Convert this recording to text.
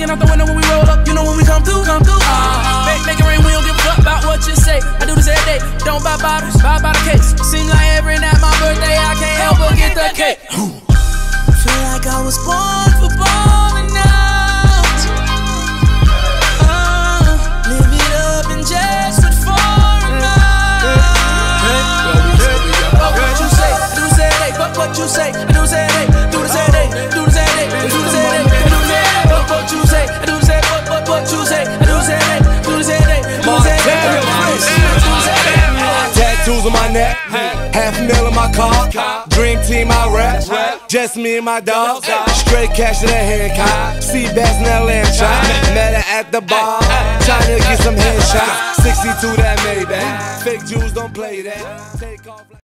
looking out the window when we roll up. You know when we come through. Make it rain, we don't give a fuck about what you say. I do this every day. Don't buy bottles, buy the cakes. Seems like every night my birthday, I can't help but get the cake. Feel like I was born for balling out. Live it up and just with foreign mouth. What you say, I do say hey. Fuck what you say, I do say hey. Do the say hey, do the say hey, do the say hey, do the say hey. Fuck what you say, I do say what you say, I do say hey, do the say hey, do the say hey. Tattoos on my neck, $500,000 in my car. Dream team I rap, just me and my dog. Straight cash to the Hancock. See bass in that lamb chop. Met her at the bar, trying to get some headshots. 62 that Maybach. Fake Jews don't play that. Take off.